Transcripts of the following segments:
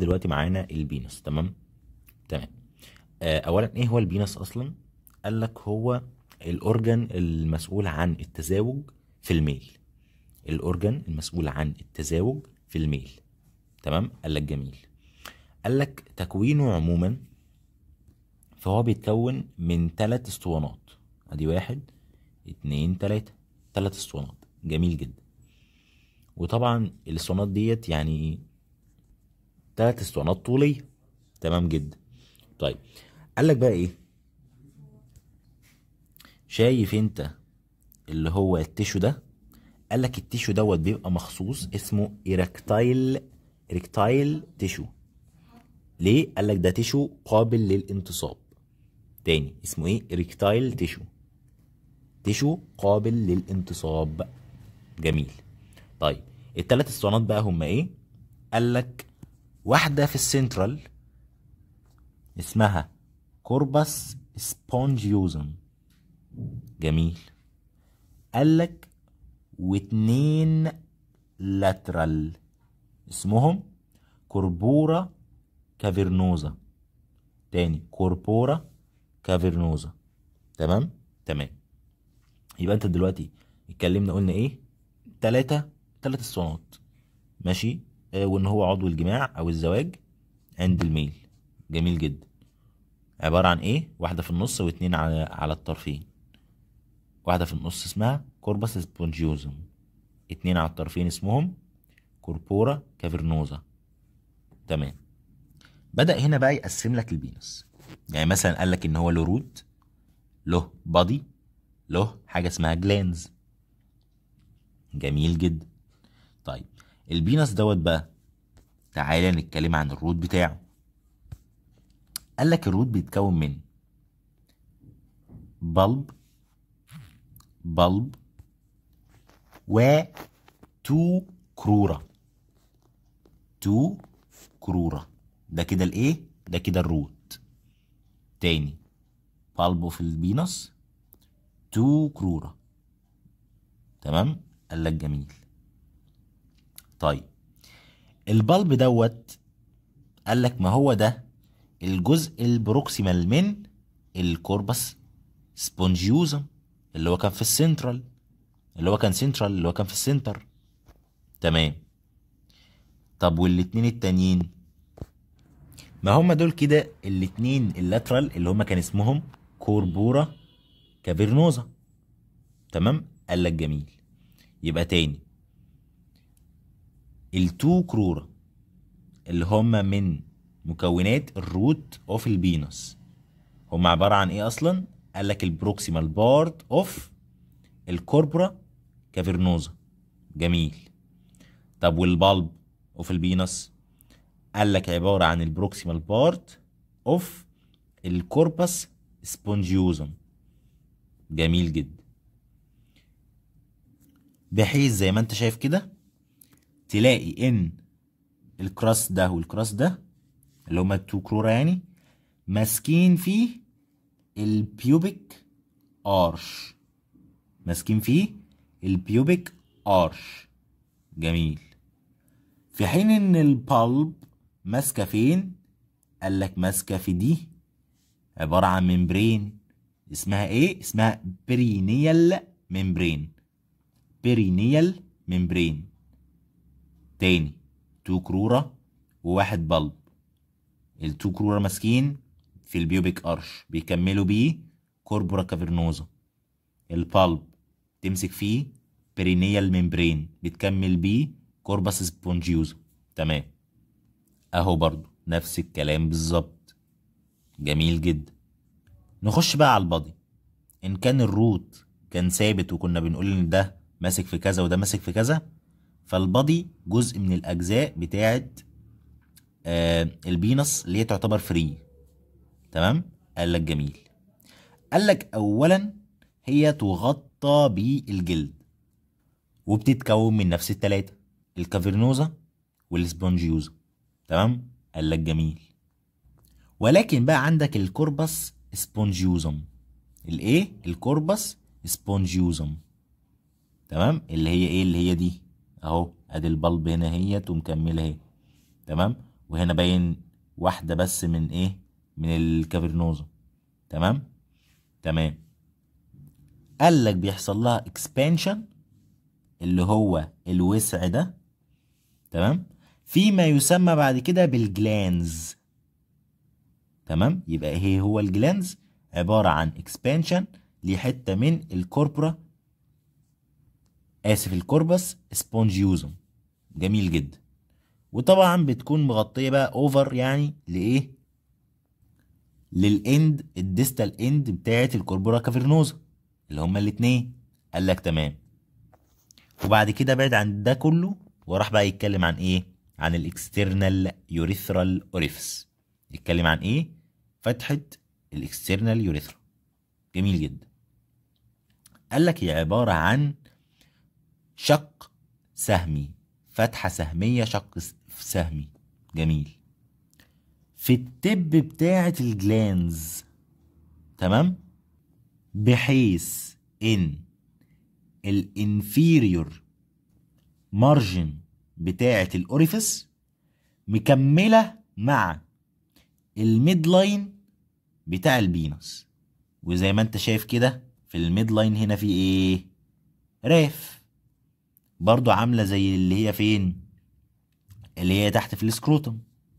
دلوقتي معانا البينس. تمام. اولا ايه هو البينس اصلا؟ قال لك هو الاورجن المسؤول عن التزاوج في الميل. الاورجن المسؤول عن التزاوج في الميل. تمام. قال لك جميل. قال لك تكوينه عموما فهو بيتكون من 3 اسطوانات. ادي 1 2 3، 3 اسطوانات. جميل جدا. وطبعا الاسطوانات ديت يعني 3 اسطوانات طولية. تمام جدا. طيب قال لك بقى ايه؟ شايف انت اللي هو التيشو ده؟ قال لك التيشو دوت بيبقى مخصوص اسمه إيركتايل تيشو. ليه؟ قال لك ده تيشو قابل للانتصاب. تاني اسمه ايه؟ إيركتايل تيشو. تيشو قابل للانتصاب. جميل. طيب الثلاث اسطوانات بقى هما ايه؟ قال لك واحدة في السنترال اسمها كوربس سبونجيوزم. جميل. قال لك واتنين لاترال اسمهم كوربورا كافيرنوزا. تاني كوربورا كافيرنوزا. تمام. يبقى انت دلوقتي اتكلمنا قلنا ايه؟ تلات اسطوانات. ماشي. وان هو عضو الجماع او الزواج عند الميل. جميل جدا. عبارة عن ايه؟ واحدة في النص واتنين على الطرفين. واحدة في النص اسمها كوربس سبونجيوزم، اتنين على الطرفين اسمهم كوربورا كافيرنوزا. تمام. بدأ هنا بقى يقسم لك البينس. يعني مثلا قال لك ان هو له روت، له بادي، له حاجة اسمها جلانز. جميل جدا. طيب البينس دوت بقى تعالى نتكلم عن الروت بتاعه. قال لك الروت بيتكون من بلب و تو كرورة. ده كده الايه؟ ده كده الروت. تاني بالب في البينس، تو كرورة. تمام. قال لك جميل. طيب البلب دوت قال لك ما هو ده الجزء البروكسيمال من الكوربس سبونجيوزم اللي هو كان في السنترال، اللي هو كان في السنتر. تمام. طب والاتنين التانيين؟ ما هم دول كده الاتنين اللاترال اللي هم كان اسمهم كوربورا كافيرنوزا. تمام. قال لك جميل. يبقى تاني التو كرورة اللي هم من مكونات الروت اوف البينس هم عبارة عن ايه اصلا؟ قال لك البروكسيمال بارت اوف الكوربورا كافيرنوزا. جميل. طب والبالب اوف البينس؟ قال لك عبارة عن البروكسيمال بارت اوف الكوربس سبونجيوزم. جميل جدا. بحيث زي ما انت شايف كده تلاقي ان الكراس ده والكراس ده اللي هما التو كرورة يعني ماسكين فيه البيوبيك ارش. جميل. في حين ان البالب ماسكه فين؟ قال لك ماسكه في دي، عباره عن ممبرين اسمها ايه؟ اسمها بيرينيال ممبرين. تاني تو كروره وواحد بالب. التو كروره ماسكين في البيوبيك ارش بيكملوا بيه كوربورا كافيرنوزا. البالب تمسك فيه بيرينيال ممبرين بتكمل بيه كوربس سبونجيوزا. تمام. اهو برضو نفس الكلام بالظبط. جميل جدا. نخش بقى على البادي. ان كان الروت كان ثابت وكنا بنقول ان ده ماسك في كذا وده ماسك في كذا، فالبادي جزء من الاجزاء بتاعت البينس اللي هي تعتبر فري. تمام. قال لك جميل. قال لك اولا هي تغطى بالجلد وبتتكون من نفس التلاتة، الكافيرنوزا والسبونجيوزا. تمام. قال لك جميل. ولكن بقى عندك الكوربس سبونجيوزم. الايه؟ الكوربس سبونجيوزم. تمام. اللي هي ايه؟ اللي هي دي اهو. ادي البلب هنا هي ومكمله اهي. تمام. وهنا باين واحدة بس من ايه، من الكافرنوزا. تمام. قال لك بيحصل لها اكسبانشن اللي هو الوسع ده، تمام، فيما يسمى بعد كده بالجلانز. تمام. يبقى ايه هو الجلانز؟ عبارة عن اكسبانشن لحتة من الكوربس سبونجيوزم. جميل جدا. وطبعا بتكون مغطية بقى اوفر يعني لايه، للاند الديستال اند بتاعة الكوربورا كافرنوزا اللي هما الاتنين. قال لك تمام. وبعد كده بعد عن ده كله وراح بقى يتكلم عن ايه، عن الاكسترنال يوريثرال اوريفس. يتكلم عن ايه؟ فتحة الاكسترنال يوريثرا. جميل جدا. قال لك هي عبارة عن شق سهمي، فتحة سهمية، شق سهمي. جميل. في التب بتاعة الجلانز. تمام. بحيث ان الانفيريور مارجن بتاعة الاوريفس مكملة مع الميد لاين بتاع البينس. وزي ما انت شايف كده في الميد لاين هنا في ايه، راف برضو عاملة زي اللي هي فين، اللي هي تحت في السكروتم.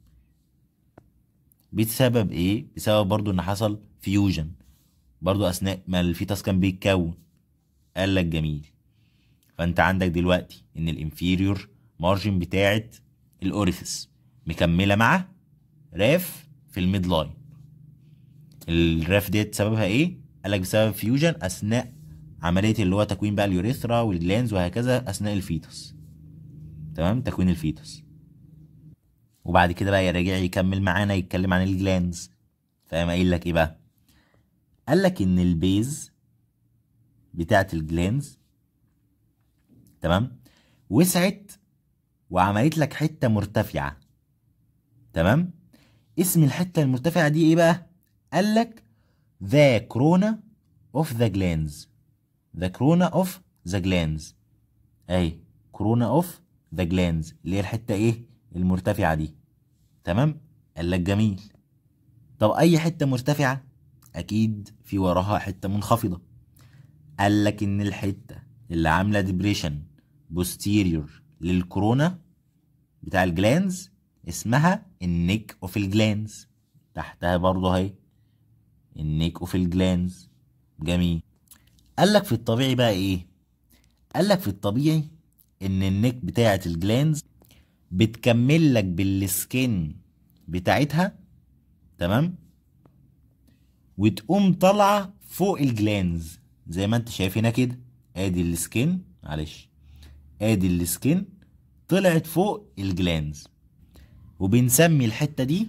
بسبب ايه؟ بسبب برضو ان حصل فيوجن برضو اثناء ما الفيتاس كان بيتكون. قال لك جميل. فانت عندك دلوقتي ان الانفيريور مارجن بتاعت الاوريفيس مكمله مع راف في الميد لاين. الراف ديت سببها ايه؟ قال لك بسبب فيوجن اثناء عمليه اللي هو تكوين بقى اليوريثرا والجلانز وهكذا اثناء الفيتوس. تمام، تكوين الفيتوس. وبعد كده بقى يرجع يكمل معانا يتكلم عن الجلانز. فقام قايل لك ايه بقى؟ قال لك ان البيز بتاعت الجلانز، تمام، وسعت وعملت لك حته مرتفعه. تمام. اسم الحته المرتفعه دي ايه بقى؟ قال لك the corona of the glands. the corona of the glands. اهي corona of the glands اللي هي الحته ايه المرتفعه دي. تمام. قال لك جميل. طب اي حته مرتفعه اكيد في وراها حته منخفضه. قال لك ان الحته اللي عامله ديبريشن بوستيريور للكورونا بتاع الجلانز اسمها النيك اوف الجلانز. تحتها برضه اهي النيك اوف الجلانز. جميل. قال لك في الطبيعي بقى ايه؟ قال لك في الطبيعي ان النيك بتاعه الجلانز بتكمل لك بالسكين بتاعتها. تمام. وتقوم طالعه فوق الجلانز زي ما انت شايف هنا كده. ادي السكين، معلش، ادي السكين طلعت فوق الجلانز. وبنسمي الحته دي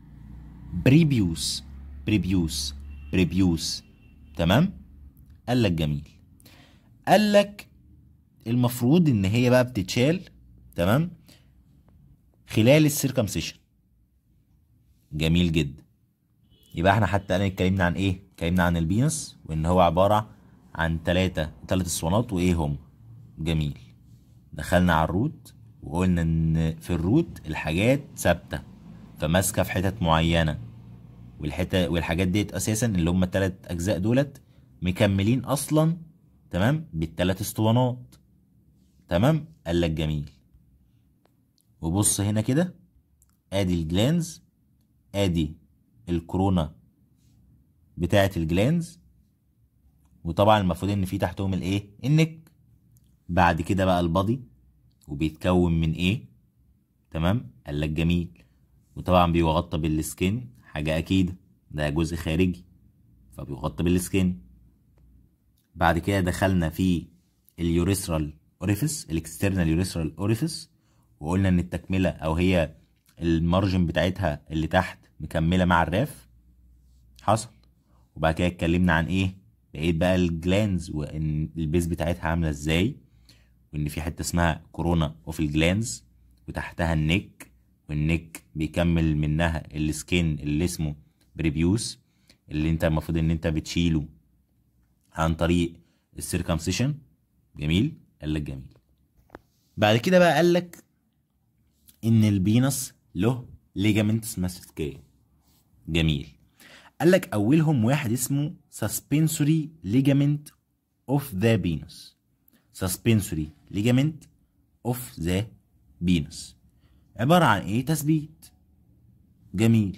بريبيوس. تمام. قال لك جميل. قال لك المفروض ان هي بقى بتتشال، تمام، خلال السيركمسيشن. جميل جدا. يبقى احنا حتى الان اتكلمنا عن ايه؟ اتكلمنا عن البينس وان هو عباره عن ثلاث اسطوانات وايه هم. جميل. دخلنا على الروت وقلنا ان في الروت الحاجات ثابته فماسكه في حتت معينه، والحاجات ديت اساسا اللي هم الثلاث اجزاء دولت مكملين اصلا، تمام، بالثلاث اسطوانات. تمام. قال لك جميل. وبص هنا كده، ادي الجلانز، ادي الكورونا بتاعه الجلانز، وطبعا المفروض ان في تحتهم الايه، النك. بعد كده بقى البادي، وبيتكون من ايه؟ تمام. قال لك جميل. وطبعا بيغطى بالسكين، حاجه اكيد ده جزء خارجي فبيغطى بالسكين. بعد كده دخلنا في اليوريثرال اوريفيس، الاكسترنال يوريثرال اوريفيس، وقلنا ان التكمله او هي المارجن بتاعتها اللي تحت مكمله مع الراف. حصل. وبعد كده اتكلمنا عن ايه؟ بقيت بقى الجلانز وان البيز بتاعتها عامله ازاي، وان في حته اسمها كورونا اوف الجلانز وتحتها النك، والنك بيكمل منها السكين اللي اسمه بريبيوس اللي انت المفروض ان انت بتشيله عن طريق السيركمسيشن. جميل. قال لك جميل. بعد كده بقى قال لك ان البينس له ليجامنتس ماسكيه. جميل. قال لك اولهم واحد اسمه suspensory ligament of the penis. suspensory ligament of the penis عبارة عن ايه؟ تثبيت. جميل.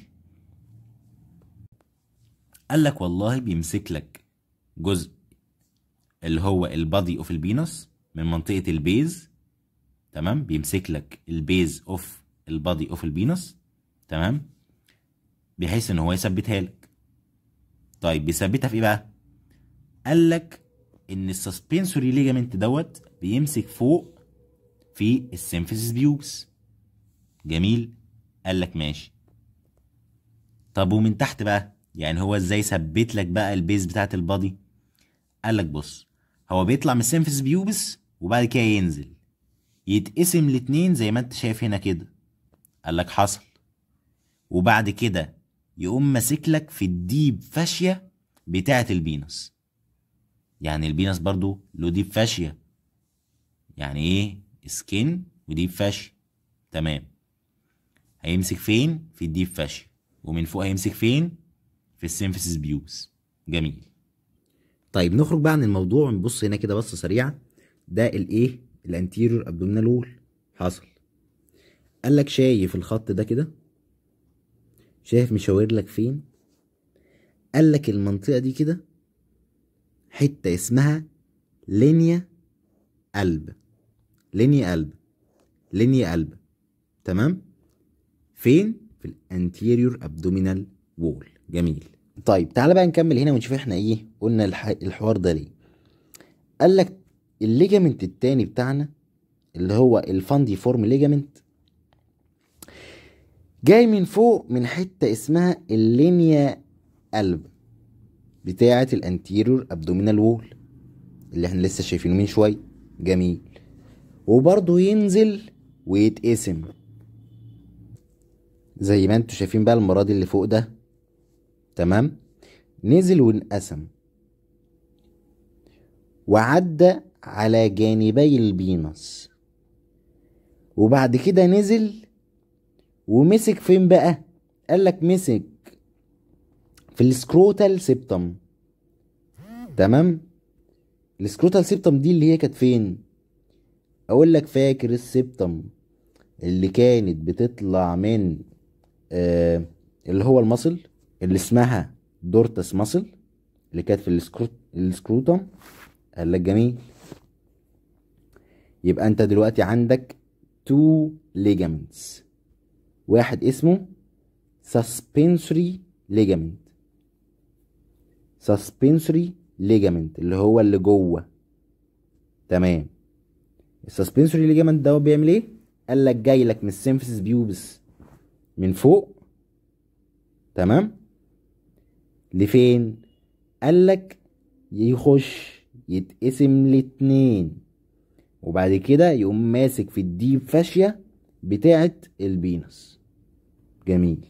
قال لك والله بيمسك لك جزء اللي هو البادي اوف البينس من منطقة البيز. تمام. بيمسك لك البيز اوف البادي اوف البينس. تمام. بحيث ان هو يثبتها لك. طيب بيثبتها في ايه بقى؟ قال لك ان السسبنسوري ليجامنت دوت بيمسك فوق في السيمفيسيس بيوبس. جميل. قال لك ماشي. طب ومن تحت بقى؟ يعني هو ازاي ثبت لك بقى البيز بتاعت البادي؟ قال لك بص، هو بيطلع من السيمفيسيس بيوبس وبعد كده ينزل يتقسم لاتنين زي ما انت شايف هنا كده. قال لك حصل. وبعد كده يقوم ماسك لك في الديب فاشية بتاعت البينس. يعني البينس برضو له ديب فاشية. يعني ايه؟ سكين وديب فاشية. تمام. هيمسك فين؟ في الديب فاشية. ومن فوق هيمسك فين؟ في السيمفيسيس بيوبس. جميل. طيب نخرج بقى عن الموضوع ونبص هنا كده بصه سريعه. ده الايه؟ الانتيريور ابدومينال وول. حصل. قال لك شايف الخط ده كده؟ شايف مشاور لك فين؟ قال لك المنطقه دي كده حته اسمها لينيا قلب. لينيا قلب. لينيا قلب. تمام. فين؟ في الانتيريور ابدومينال وول. جميل. طيب تعالى بقى نكمل هنا ونشوف احنا ايه قلنا الحوار ده ليه. قال لك الليجامنت التاني بتاعنا اللي هو الفاندي فورم ليجامنت جاي من فوق من حته اسمها اللينيا قلب بتاعه الانتيريور ابدومينال وول اللي احنا لسه شايفينه من شويه. جميل. وبرضه ينزل ويتقسم زي ما انتوا شايفين بقى المراد اللي فوق ده. تمام. نزل وانقسم وعدى على جانبي البينس. وبعد كده نزل ومسك فين بقى؟ قالك مسك في السكروتال سيبتم. تمام. السكروتال سيبتم دي اللي هي كانت فين؟ اقول لك فاكر السيبتم اللي كانت بتطلع من اللي هو المصل اللي اسمها دورتس مصل اللي كانت في السكروتم. قال لك جميل. يبقى انت دلوقتي عندك تو ligaments. واحد اسمه suspensory ligament. suspensory ligament اللي هو اللي جوه. تمام. السسبنسوري ليجامنت ده بيعمل ايه؟ قال لك جاي لك من السيمفيسيس بيوبس من فوق. تمام. لفين؟ قال لك يخش يتقسم لاتنين وبعد كده يقوم ماسك في الديب فاشية بتاعة البينس. جميل.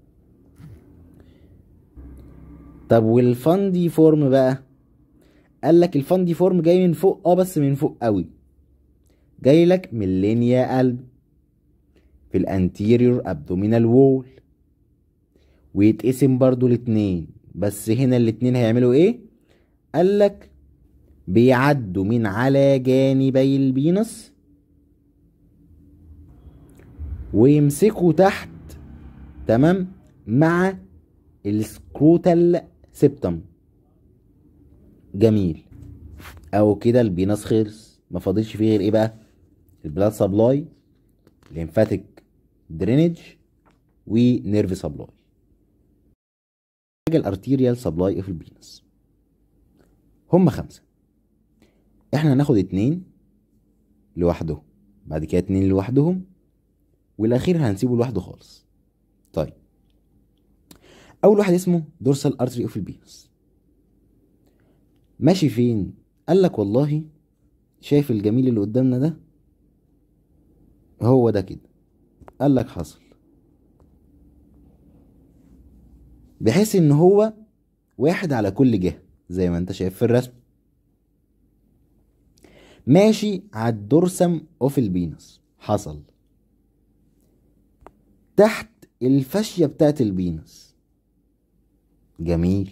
طب والفاندي فورم بقى؟ قال لك الفاندي فورم جاي من فوق بس من فوق قوي. جاي لك من لينيا قلب في الانتيريور ابدومينال وول ويتقسم برضو الاتنين. بس هنا الاتنين هيعملوا ايه؟ قال لك بيعدوا من على جانبي البينس ويمسكوا تحت. تمام. مع السكروتال سيبتم. جميل. او كده البينس خلص ما فاضلش فيه غير ايه بقى؟ البلاد سبلاي، الليمفاتيك درينج، ونيرف سبلاي. الارتيريال سبلاي اوف البينس هم 5. احنا هناخد 2 لوحدهم بعد كده 2 لوحدهم والاخير هنسيبه لوحده خالص. طيب اول واحد اسمه دورسال ارتري اوف البينس. ماشي فين؟ قال لك والله شايف الجميل اللي قدامنا ده؟ هو ده كده. قال لك حصل. بحيث ان هو واحد على كل جهة زي ما انت شايف في الرسم. ماشي على الدورسم اوف البينس. حصل. تحت الفاشية بتاعت البينس. جميل.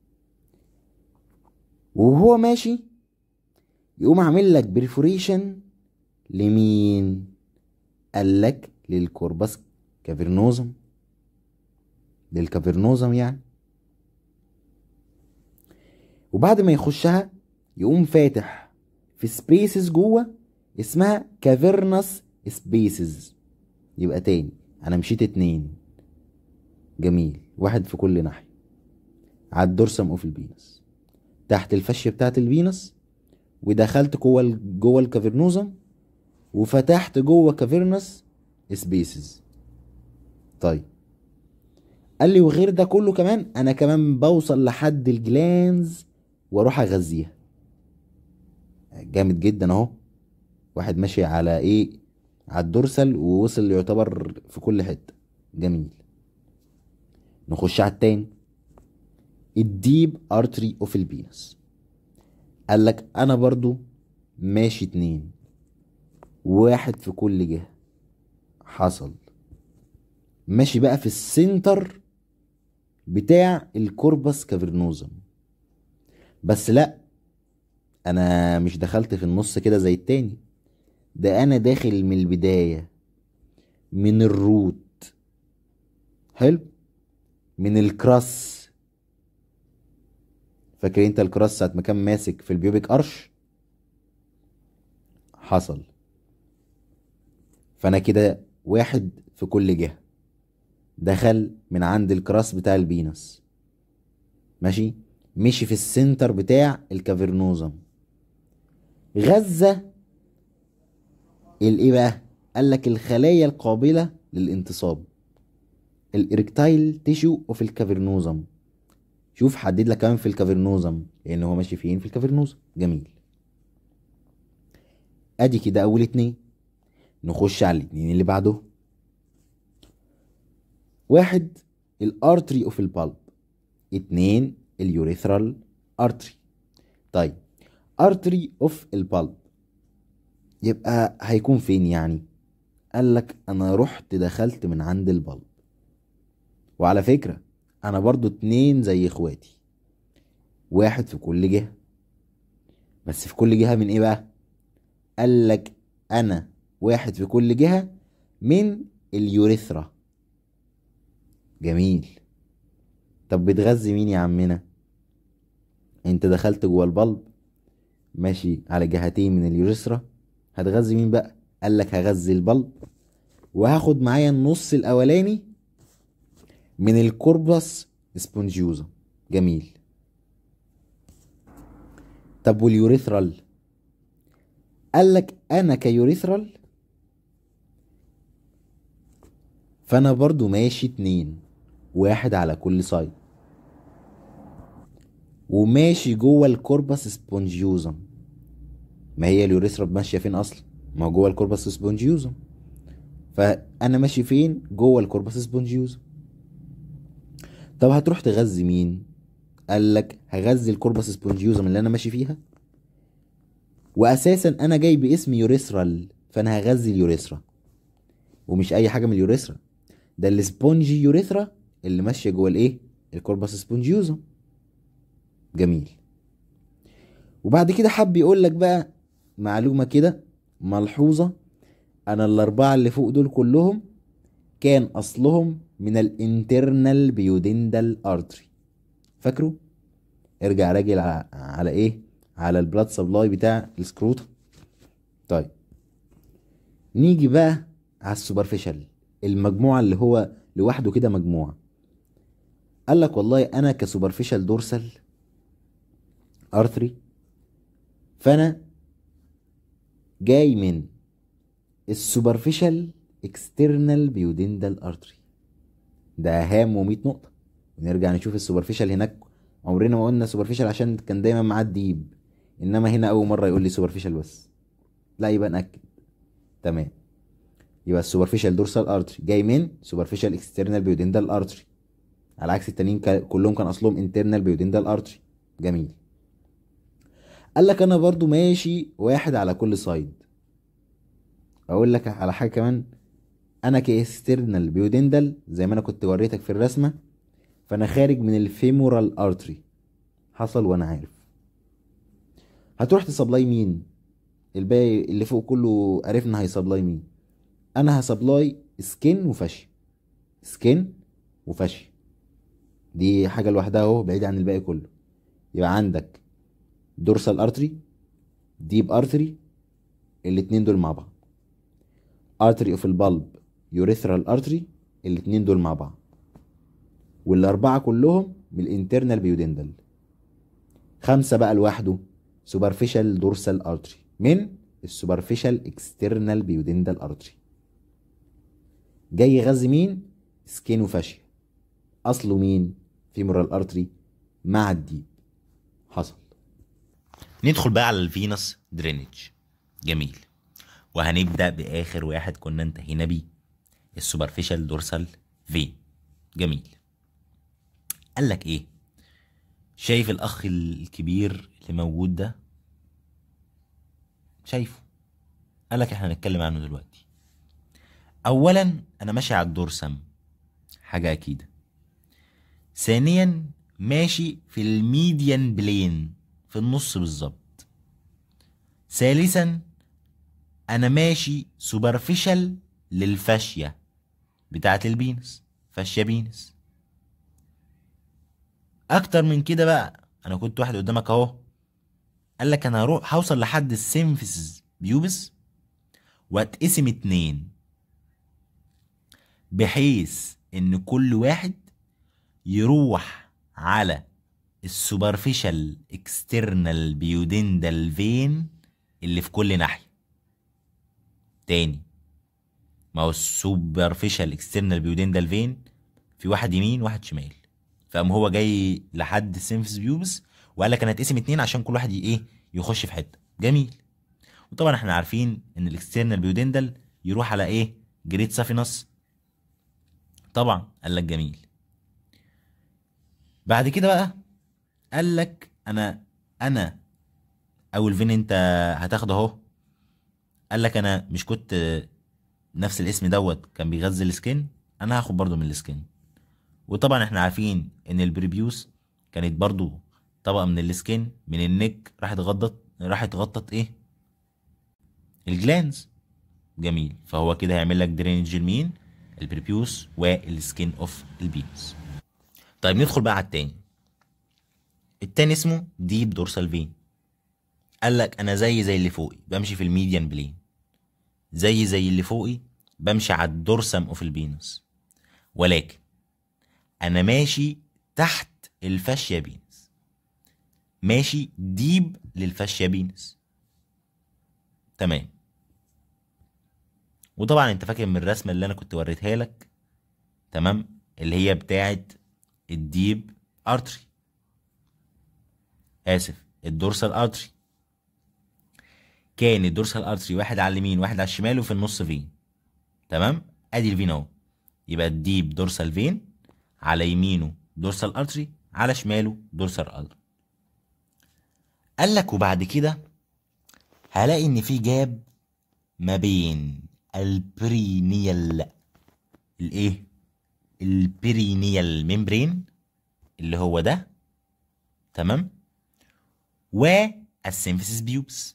وهو ماشي يقوم عامل لك بريفوريشن لمين؟ قالك للكوربس كافرنوزم، للكافرنوزم يعني. وبعد ما يخشها يقوم فاتح في سبيسز جوه اسمها كافرنس سبيسز. يبقى تاني انا مشيت 2. جميل. 1 في كل ناحية على الدورسم اوف البينس، تحت الفاشية بتاعت البينس، ودخلت جوه الكافرنوزم، وفتحت جوه كافرنس سبيسز. طيب قال لي وغير ده كله كمان انا كمان بوصل لحد الجلانز واروح اغذيها. جامد جدا اهو. واحد ماشي على ايه؟ على الدورسال ووصل يعتبر في كل حتة. جميل. نخش على التاني، الديب ارتري اوف البينس. قال لك انا برضو ماشي 2، 1 في كل جهة. حصل. ماشي بقى في السنتر بتاع الكوربس كافرنوزم. بس لا، انا مش دخلت في النص كده زي التاني، ده انا داخل من البداية، من الروت. حلو. من الكراس. فاكر انت الكراس ساعة ما كان ماسك في البيوبيك ارش؟ حصل. فانا كده 1 في كل جهة. دخل من عند الكراس بتاع البينس، ماشي، مشي في السنتر بتاع الكافرنوزم، غزة الايه بقى؟ قال لك الخلايا القابلة للانتصاب، الاريكتايل تيشو اوف الكافرنوزم. شوف حدد لك كمان في الكافرنوزم لان هو ماشي فين في الكافرنوزم. جميل. ادي كده اول 2. نخش على ال2 اللي بعده. 1 الارتري اوف البالب، 2 اليوريثرال ارتري. طيب ارتري اوف البالب يبقى هيكون فين يعني؟ قال لك انا رحت دخلت من عند البلب. وعلى فكرة انا برضو 2 زي اخواتي، 1 في كل جهة. بس في كل جهة من ايه بقى؟ قال لك انا 1 في كل جهة من اليوريثرا. جميل. طب بتغذي مين يا عمنا؟ انت دخلت جوه البلب ماشي على جهتين من اليوريثرا، هتغذي مين بقى؟ قال لك هغذي البلب، وهاخد معايا النص الاولاني من الكوربس سبونجيوزا. جميل. طب واليوريثرال؟ قال لك انا كيوريثرال فانا برضو ماشي 2، 1 على كل سايد، وماشي جوه الكوربس سبونجيوزم. ما هي اليوريثرا ماشيه فين اصلا؟ ما هو جوه الكوربس سبونجيوزم. فانا ماشي فين؟ جوه الكوربس سبونجيوزم. طب هتروح تغذي مين؟ قال لك هغذي الكوربس سبونجيوزم اللي انا ماشي فيها، واساسا انا جاي باسم يوريثرال، فانا هغذي اليوريثرا. ومش اي حاجه من اليوريثرا، ده السبونجي يوريثرا اللي ماشيه جوه الايه؟ الكوربس سبونجيوزم. جميل. وبعد كده حب يقول لك بقى معلومه كده ملحوظه، انا ال4 اللي فوق دول كلهم كان اصلهم من الانترنال بيودندال ارتري. فاكره؟ ارجع راجل على ايه؟ على البلاد سبلاي بتاع السكروتا. طيب نيجي بقى على السوبرفيشال، المجموعه اللي هو لوحده كده مجموعه. قال لك والله انا كسوبرفيشال دورسال ارثري، فانا جاي من السوبرفيشال اكسترنال بيودندال ارتري. ده هام و100 نقطه. نرجع نشوف السوبرفيشال هناك، عمرنا ما قلنا سوبرفيشال عشان كان دايما معاه الديب، انما هنا اول مره يقول لي سوبرفيشال بس. لا يبقى ناكد. تمام. يبقى السوبرفيشال دورسال ارتري جاي من سوبرفيشال اكسترنال بيودندال ارتري، على عكس التانيين كلهم كان اصلهم انترنال بيودندال ارتري. جميل. قال لك انا برضو ماشي 1 على كل سايد. اقول لك على حاجه كمان انا كاكسترنال بيودندل زي ما انا كنت وريتك في الرسمه، فانا خارج من الفيمورال ارتري. حصل وانا عارف. هتروح تسبلاي مين؟ الباقي اللي فوق كله عرفنا هيسبلاي مين. انا هسبلاي سكين وفاشيا. سكين وفاشيا دي حاجه لوحدها اهو، بعيد عن الباقي كله. يبقى عندك دورسال ارتري، ديب ارتري، الاتنين دول مع بعض. ارتري اوف البلب، يوريثرال ارتري، الاتنين دول مع بعض. والاربعه كلهم من الانترنال بيودندل. 5 بقى لوحده سوبرفيشال دورسال ارتري من السوبرفيشال اكسترنال بيودندل ارتري. جاي يغذي مين؟ سكين وفاشيا. اصله مين؟ فيمورال ارتري مع الديب. حصل. ندخل بقى على الفينوس درينج. جميل. وهنبدأ بآخر واحد كنا انتهينا بيه، السوبرفيشال دورسال فين. جميل. قال لك ايه؟ شايف الاخ الكبير اللي موجود ده؟ شايفه؟ قال لك احنا هنتكلم عنه دلوقتي. اولا انا ماشي على الدورسم، حاجه اكيده. ثانيا ماشي في الميديان بلين، في النص بالظبط. ثالثا انا ماشي سوبرفيشال للفاشية بتاعت البينس، فاشيا بينس. اكتر من كده بقى، انا كنت واحد قدامك اهو. قال لك انا هوصل لحد السيمفيسز بيوبس واتقسم 2، بحيث ان كل واحد يروح على السوبرفيشال اكسترنال بيودندال فين اللي في كل ناحية. تاني، ما هو السوبرفيشال اكسترنال بيودندال فين في واحد يمين واحد شمال، فقام هو جاي لحد السيمفيس بيوبس وقال لك انا هتقسم 2 عشان كل واحد ايه يخش في حته. جميل. وطبعا احنا عارفين ان الاكسترنال بيودندال يروح على ايه؟ جريت سافينس. طبعا قال لك جميل. بعد كده بقى قال لك انا اول فين انت هتاخده اهو. قال لك انا مش كنت نفس الاسم دوت كان بيغذي السكين، انا هاخد برضو من السكين. وطبعا احنا عارفين ان البريبيوس كانت برضو طبقه من السكين من النك، راحت غطت ايه؟ الجلانز. جميل. فهو كده هيعمل لك درينج لمين؟ البريبيوس والسكين اوف البينس. طيب ندخل بقى على التاني اسمه ديب دورسال فين. قال لك انا زي اللي فوقي بمشي في الميديان بلين، زي اللي فوقي بمشي على الدورسم اوف البينس، ولكن انا ماشي تحت الفاشيا بينس، ماشي ديب للفاشيا بينس. تمام. وطبعا انت فاكر من الرسمه اللي انا كنت وريتها لك، تمام، اللي هي بتاعت الديب ارتري، اسف الدورسال ارتري. كان الدورسال ارتري واحد على اليمين واحد على الشمال وفي النص فين. تمام. ادي الفين اهو. يبقى الديب دورسال فين، على يمينه دورسال ارتري، على شماله دورسال ارتري. قال لك وبعد كده هلاقي ان في جاب ما بين البرينيال الايه؟ البرينيال ميمبرين اللي هو ده، تمام، والسيمفيسيس بيوبس.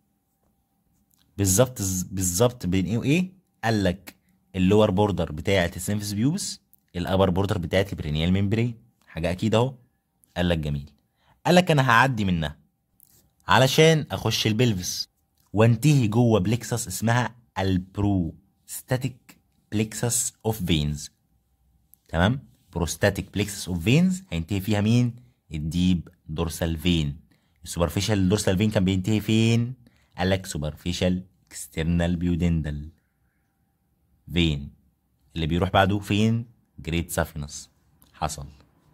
بالظبط بين ايه وايه؟ قال لك اللور بوردر بتاعه السيمفيسيس بيوبس، الابر بوردر بتاعه البرينيال ميمبرين. حاجه اكيد اهو. قال لك جميل. قال لك انا هعدي منها علشان اخش البلفس وانتهي جوه بليكسس اسمها البروستاتيك بليكسس اوف فينز. تمام. بروستاتيك بليكسس اوف فينز هينتهي فيها مين؟ الديب دورسال فين. السوبرفيشال دورسال فين كان بينتهي فين؟ قال لك سوبرفيشال اكسترنال بيودندال فين، اللي بيروح بعده فين؟ جريت سافينس. حصل.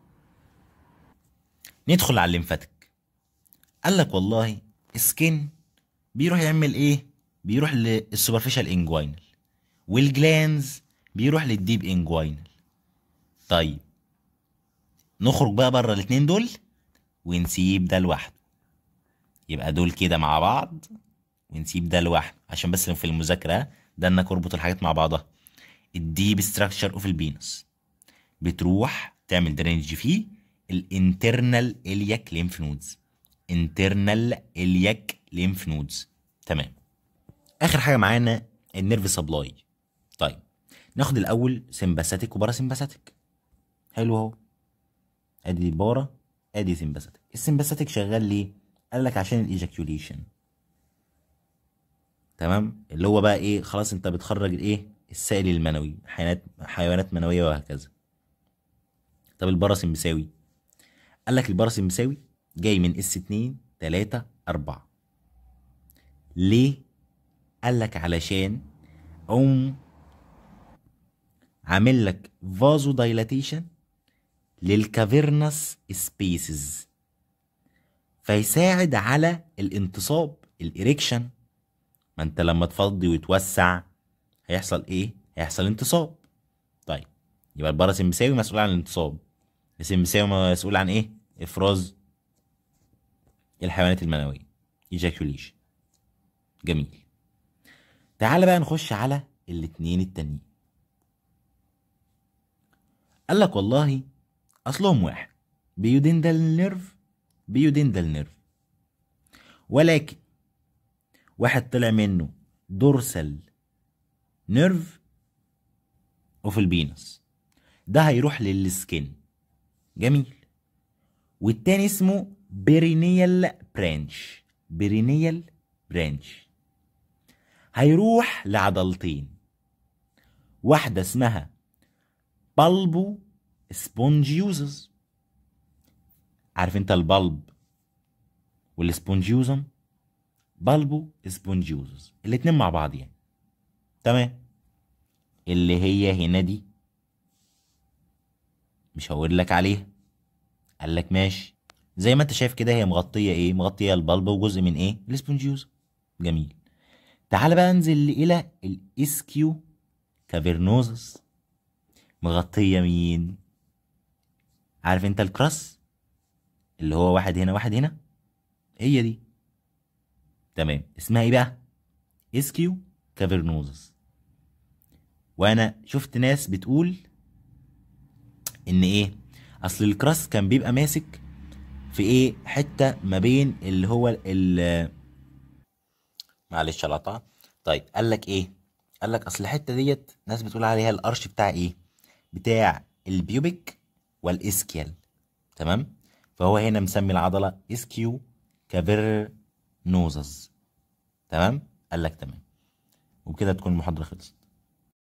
ندخل على الليمفاتيك. قال لك والله السكين بيروح يعمل ايه؟ بيروح للسوبرفيشال انجوينال، والجلانز بيروح للديب انجوينال. طيب نخرج بقى بره الاتنين دول ونسيب ده لوحده. يبقى دول كده مع بعض ونسيب ده لوحده، عشان بس في المذاكرة ده انك اربط الحاجات مع بعضها. الديب ستراكشر اوف البينس، بتروح تعمل درينج فيه الانترنال الياك ليمف نودز. انترنال الياك ليمف نودز. تمام. اخر حاجه معانا النيرف سبلاي. طيب ناخد الاول سمباثيك وباراسمباثيك. حلو اهو، ادي بارا ادي سمباثيك. السمباثيك شغال ليه؟ قال لك عشان الايجاكيوليشن. تمام، اللي هو بقى ايه، خلاص انت بتخرج الايه، السائل المنوي، حيوانات منويه وهكذا. طب الباراسمبثاوي، قال لك الباراسمبثاوي جاي من اس 2 3 4. ليه؟ قال لك علشان عامل لك فازو دايلاتيشن للكافيرنس سبيسز، فيساعد على الانتصاب، الإريكشن. ما انت لما تفضي وتوسع هيحصل ايه؟ هيحصل انتصاب. طيب يبقى الباراسمبثاوي مسؤول عن الانتصاب، السمبثاوي مسؤول عن ايه؟ افراز الحيوانات المنويه، ايجاكوليشن. جميل. تعال بقى نخش على الاتنين التانيين. قال لك والله اصلهم واحد، بيودندال نيرف، ولكن واحد طلع منه دورسال نيرف اوف البينس، ده هيروح للسكين. جميل. والتاني اسمه بيرينيال برانش، هيروح لعضلتين، واحدة اسمها بالبو سبونجيوزز. عارف انت البلب والسبونجيوزم؟ بالبو سبونجيوزز الاتنين مع بعض يعني. تمام. اللي هي هنا دي مش هقول لك عليها. قال لك ماشي، زي ما انت شايف كده هي مغطيه ايه؟ مغطيه البلب وجزء من ايه؟ السبونجيوزم. جميل. تعال بقى انزل الى الاسكيو كافيرنوزس، مغطيه مين؟ عارف انت الكراس اللي هو واحد هنا واحد هنا؟ هي دي. تمام. اسمها ايه بقى؟ اسكيو كافيرنوزس. وانا شفت ناس بتقول ان ايه، اصل الكراس كان بيبقى ماسك في ايه، حته ما بين اللي هو معلش على القطع. طيب قال لك ايه؟ قال لك اصل الحته ديت ناس بتقول عليها الارش بتاع ايه، بتاع البيوبيك والاسكيال. تمام. فهو هنا مسمي العضله اسكيو كافيرنوزس. تمام. قال لك تمام. وبكده تكون المحاضره خلصت.